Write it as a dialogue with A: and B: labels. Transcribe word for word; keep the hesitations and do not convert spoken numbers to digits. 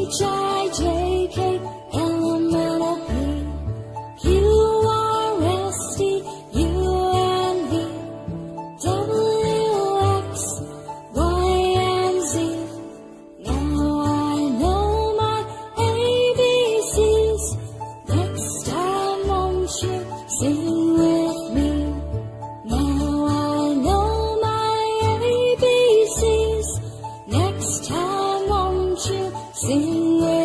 A: H I J K L M N O P Q R S T U and V W X Y and Z. Now I know my A B Cs. Next time won't you sing with me? Now I know my A B Cs. Next time won't you sing with me?